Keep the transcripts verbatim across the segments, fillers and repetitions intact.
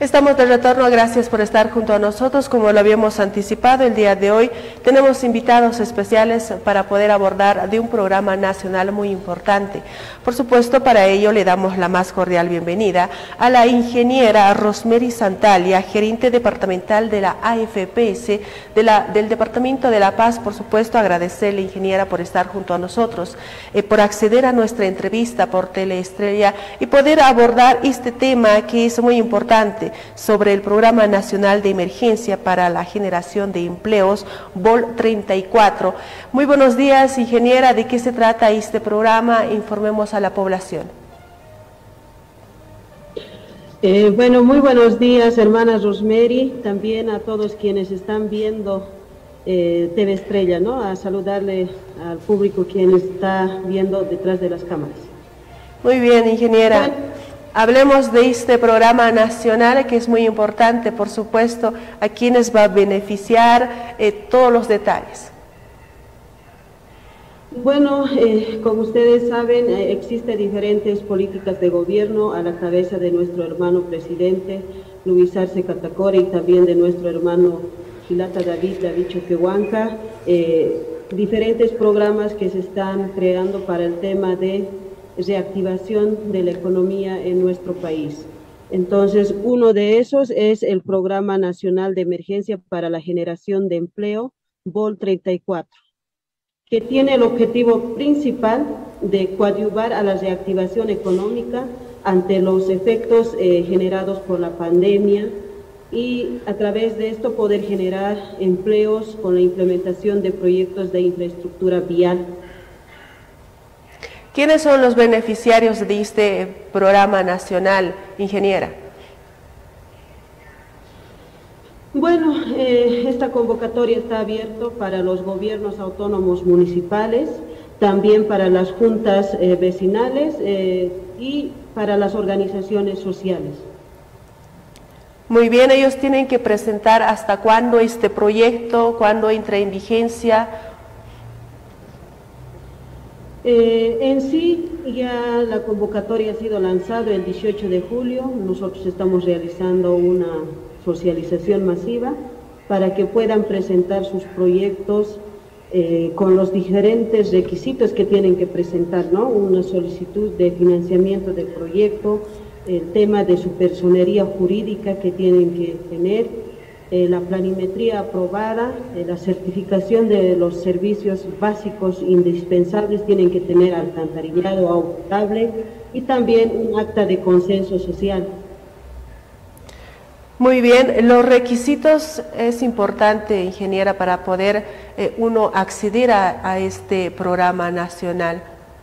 Estamos de retorno, gracias por estar junto a nosotros. Como lo habíamos anticipado, el día de hoy tenemos invitados especiales para poder abordar de un programa nacional muy importante. Por supuesto, para ello le damos la más cordial bienvenida a la ingeniera Rosemary Santalia, gerente departamental de la A F P S de la, del Departamento de La Paz. Por supuesto, agradecerle, ingeniera, por estar junto a nosotros, eh, por acceder a nuestra entrevista por Teleestrella y poder abordar este tema que es muy importante, sobre el Programa Nacional de Emergencia para la Generación de Empleos, B O L treinta y cuatro. Muy buenos días, ingeniera. ¿De qué se trata este programa? Informemos a la población. Eh, bueno, muy buenos días, hermana Rosemary, también a todos quienes están viendo eh, T V Estrella, ¿no? A saludarle al público quien está viendo detrás de las cámaras. Muy bien, ingeniera. Bueno, hablemos de este programa nacional que es muy importante, por supuesto, a quienes va a beneficiar, eh, todos los detalles. Bueno, eh, como ustedes saben, eh, existen diferentes políticas de gobierno a la cabeza de nuestro hermano presidente, Luis Arce Catacora, y también de nuestro hermano Gilata David, David Choquehuanca, eh, diferentes programas que se están creando para el tema de reactivación de la economía en nuestro país. Entonces, uno de esos es el Programa Nacional de Emergencia para la Generación de Empleo, B O L treinta y cuatro, que tiene el objetivo principal de coadyuvar a la reactivación económica ante los efectos eh, generados por la pandemia y a través de esto poder generar empleos con la implementación de proyectos de infraestructura vial. ¿Quiénes son los beneficiarios de este programa nacional, ingeniera? Bueno, eh, esta convocatoria está abierta para los gobiernos autónomos municipales, también para las juntas eh, vecinales eh, y para las organizaciones sociales. Muy bien, ellos tienen que presentar hasta cuándo este proyecto, cuándo entra en vigencia. Eh, en sí, ya la convocatoria ha sido lanzada el dieciocho de julio, nosotros estamos realizando una socialización masiva para que puedan presentar sus proyectos eh, con los diferentes requisitos que tienen que presentar, ¿no? Una solicitud de financiamiento del proyecto, el tema de su personería jurídica que tienen que tener, Eh, la planimetría aprobada, eh, la certificación de los servicios básicos indispensables, tienen que tener alcantarillado, agua potable y también un acta de consenso social. Muy bien, los requisitos es importante, ingeniera, para poder eh, uno acceder a, a este programa nacional.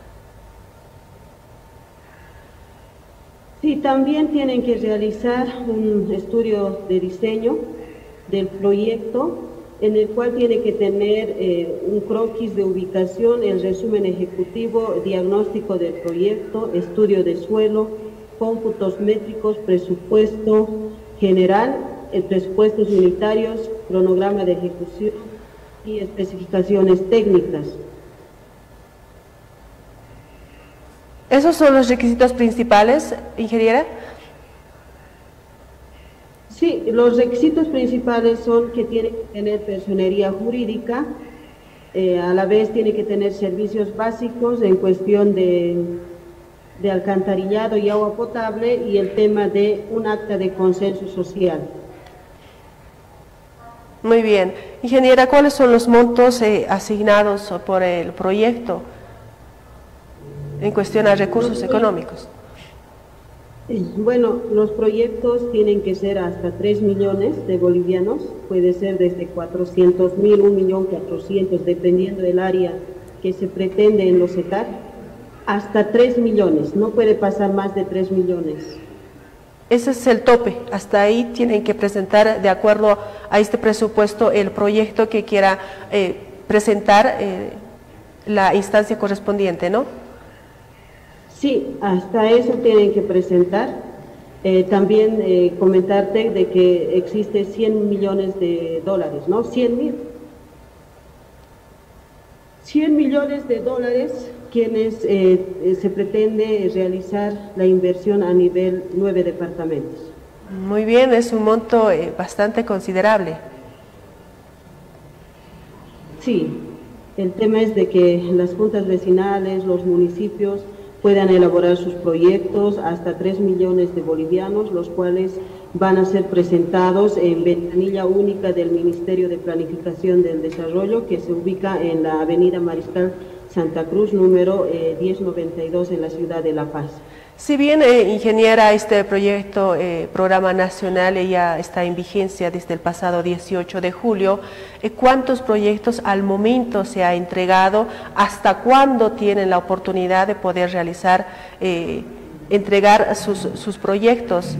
Sí, también tienen que realizar un estudio de diseño del proyecto, en el cual tiene que tener eh, un croquis de ubicación, el resumen ejecutivo, diagnóstico del proyecto, estudio de suelo, cómputos métricos, presupuesto general, eh, presupuestos unitarios, cronograma de ejecución y especificaciones técnicas. ¿Esos son los requisitos principales, ingeniera? Sí, los requisitos principales son que tiene que tener personería jurídica, eh, a la vez tiene que tener servicios básicos en cuestión de, de alcantarillado y agua potable y el tema de un acta de consenso social. Muy bien. Ingeniera, ¿cuáles son los montos eh, asignados por el proyecto en cuestión a recursos económicos? Bueno, los proyectos tienen que ser hasta tres millones de bolivianos, puede ser desde cuatrocientos mil, un millón cuatrocientos, dependiendo del área que se pretende en los E C A R, hasta tres millones, no puede pasar más de tres millones. Ese es el tope, hasta ahí tienen que presentar de acuerdo a este presupuesto el proyecto que quiera eh, presentar eh, la instancia correspondiente, ¿no? Sí, hasta eso tienen que presentar. Eh, también eh, comentarte de que existe cien millones de dólares, ¿no? cien mil. cien millones de dólares quienes eh, se pretende realizar la inversión a nivel nueve departamentos. Muy bien, es un monto eh, bastante considerable. Sí, el tema es de que las juntas vecinales, los municipios puedan elaborar sus proyectos hasta tres millones de bolivianos, los cuales van a ser presentados en ventanilla única del Ministerio de Planificación del Desarrollo, que se ubica en la avenida Mariscal Santa Cruz, número eh, diez noventa y dos, en la ciudad de La Paz. Si bien, eh, ingeniera, este proyecto, eh, programa nacional, eh, ya está en vigencia desde el pasado dieciocho de julio, eh, ¿cuántos proyectos al momento se ha entregado? ¿Hasta cuándo tienen la oportunidad de poder realizar, eh, entregar sus, sus proyectos?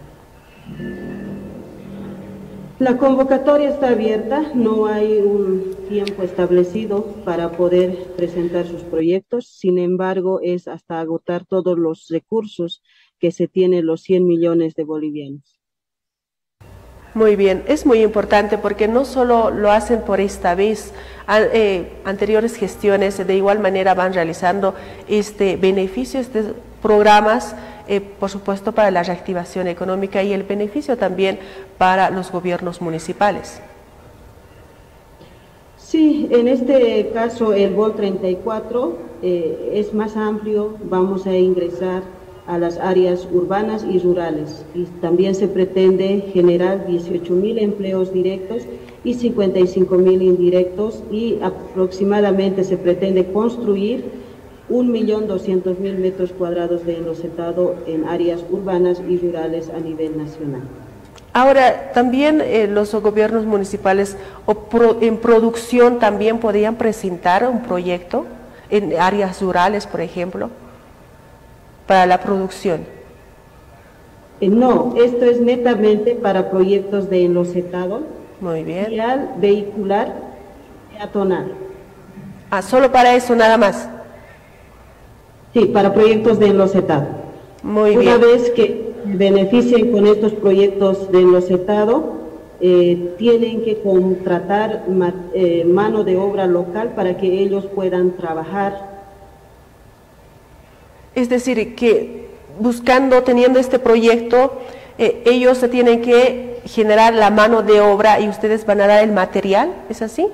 La convocatoria está abierta, no hay un tiempo establecido para poder presentar sus proyectos, sin embargo es hasta agotar todos los recursos que se tienen, los cien millones de bolivianos. Muy bien, es muy importante porque no solo lo hacen por esta vez, eh, anteriores gestiones de igual manera van realizando este beneficio, estos programas, eh, por supuesto para la reactivación económica y el beneficio también para los gobiernos municipales. Sí, en este caso el B O L treinta y cuatro eh, es más amplio, vamos a ingresar a las áreas urbanas y rurales, y también se pretende generar dieciocho mil empleos directos y cincuenta y cinco mil indirectos, y aproximadamente se pretende construir un millón doscientos mil metros cuadrados de enlosetado en áreas urbanas y rurales a nivel nacional. Ahora, también eh, los gobiernos municipales o pro, en producción también podrían presentar un proyecto en áreas rurales, por ejemplo, para la producción. Eh, no, esto es netamente para proyectos de enlosetado, muy bien, vial, vehicular, peatonal. Ah, solo para eso nada más. Sí, para proyectos de enlosetado. Muy Una bien. Una vez que beneficien con estos proyectos de enlosetado, eh, tienen que contratar ma, eh, mano de obra local para que ellos puedan trabajar. Es decir, que buscando, teniendo este proyecto, eh, ellos se tienen que generar la mano de obra y ustedes van a dar el material, ¿es así?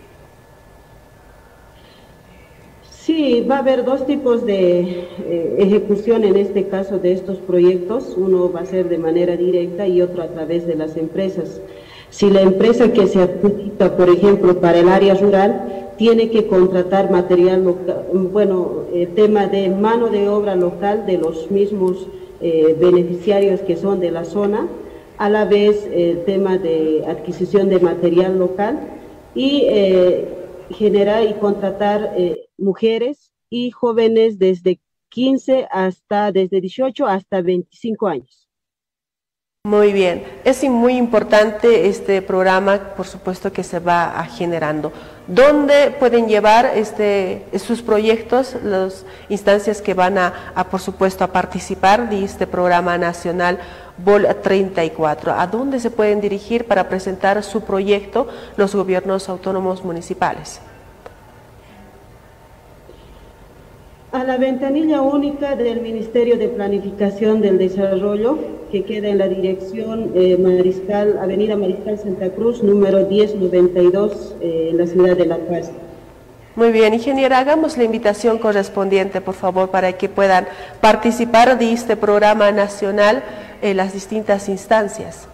Sí, va a haber dos tipos de eh, ejecución en este caso de estos proyectos. Uno va a ser de manera directa y otro a través de las empresas. Si la empresa que se adjudica, por ejemplo, para el área rural, tiene que contratar material local, bueno, eh, tema de mano de obra local de los mismos eh, beneficiarios que son de la zona, a la vez el eh, tema de adquisición de material local y eh, generar y contratar eh, mujeres y jóvenes desde quince hasta, desde dieciocho hasta veinticinco años. Muy bien, es muy importante este programa, por supuesto que se va a generando. ¿Dónde pueden llevar este, sus proyectos, las instancias que van a, a, por supuesto, a participar de este programa nacional B O L treinta y cuatro? ¿A dónde se pueden dirigir para presentar su proyecto los gobiernos autónomos municipales? A la ventanilla única del Ministerio de Planificación del Desarrollo, que queda en la dirección eh, Mariscal, Avenida Mariscal Santa Cruz, número diez noventa y dos, eh, en la ciudad de La Paz. Muy bien, ingeniera, hagamos la invitación correspondiente, por favor, para que puedan participar de este programa nacional en las distintas instancias.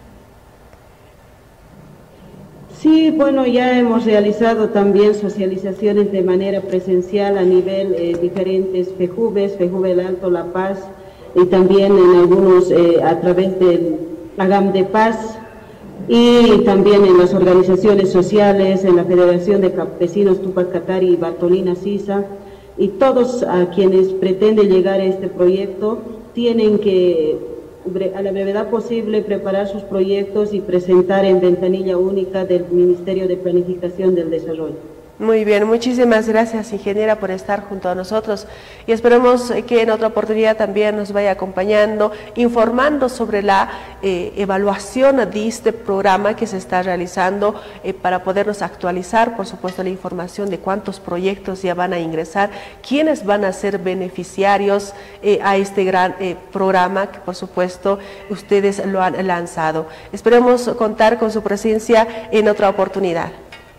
Sí, bueno, ya hemos realizado también socializaciones de manera presencial a nivel eh, diferentes FEJUVES, FEJUVE El Alto, La Paz, y también en algunos eh, a través del AGAM de Paz, y también en las organizaciones sociales, en la Federación de Campesinos Tupac Katari y Bartolina Sisa, y todos a quienes pretenden llegar a este proyecto tienen que a la brevedad posible preparar sus proyectos y presentar en ventanilla única del Ministerio de Planificación del Desarrollo. Muy bien, muchísimas gracias, ingeniera, por estar junto a nosotros y esperemos que en otra oportunidad también nos vaya acompañando, informando sobre la eh, evaluación de este programa que se está realizando eh, para podernos actualizar, por supuesto, la información de cuántos proyectos ya van a ingresar, quiénes van a ser beneficiarios eh, a este gran eh, programa que, por supuesto, ustedes lo han lanzado. Esperemos contar con su presencia en otra oportunidad.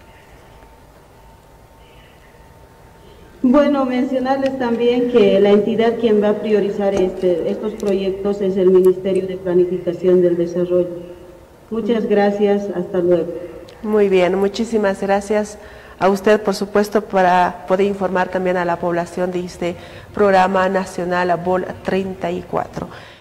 Bueno, mencionarles también que la entidad quien va a priorizar este, estos proyectos es el Ministerio de Planificación del Desarrollo. Muchas gracias, hasta luego. Muy bien, muchísimas gracias a usted, por supuesto, para poder informar también a la población de este programa nacional B O L treinta y cuatro.